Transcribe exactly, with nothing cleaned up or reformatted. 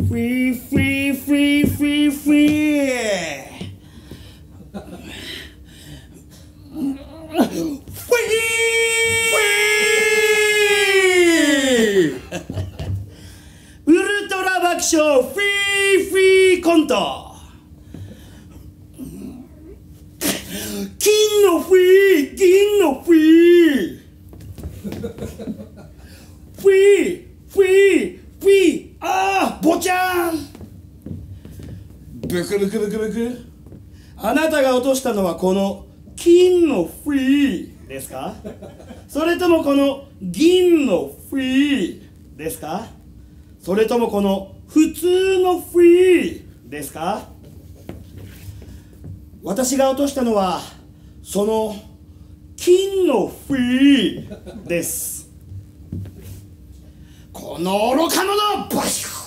フリーフリーフリーフリーフリーウルトラ爆笑フリーフリーコント金のフリー銀のフリーフリーフリーフリーあーぼちゃんブクブクブクブクあなたが落としたのはこの金のフリーですかそれともこの銀のフリーですかそれともこの普通のフリーですか私が落としたのはその金のフリーですこの愚か者バシュ